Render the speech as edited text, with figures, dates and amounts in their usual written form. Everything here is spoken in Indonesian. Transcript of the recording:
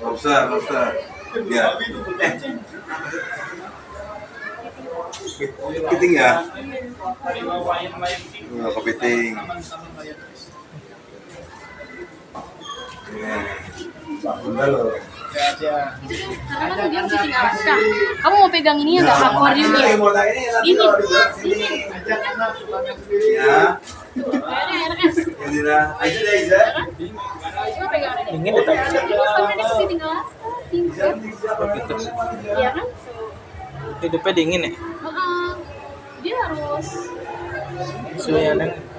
Nggak usah. Ya. Kepiting ya? Nggak kepiting. Udah loh. Karena kan dia kucing Alaska. Kamu mau pegang ini ya nggak? Akuariumnya. Ini. Ya. RS. Indira, aja deh Iza. Coba pegang ini. Dingin ya tadi. Sama dia kucing Alaska. Pintar. Gitu. Iya kan? Hidupnya dingin ya. Dia harus Suhunya